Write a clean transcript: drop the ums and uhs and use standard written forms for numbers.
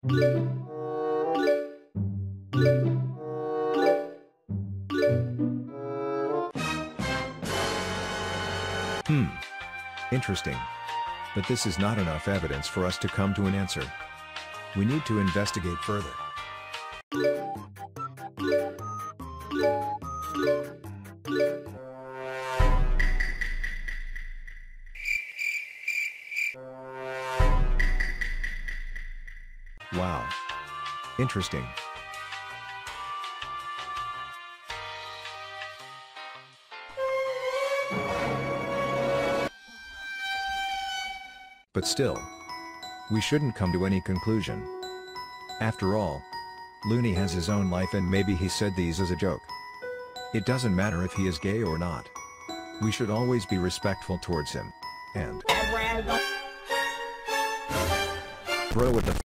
Interesting. But this is not enough evidence for us to come to an answer. We need to investigate further. Wow. Interesting. But still, we shouldn't come to any conclusion. After all, Luni has his own life and maybe he said these as a joke. It doesn't matter if he is gay or not. We should always be respectful towards him. And throw at the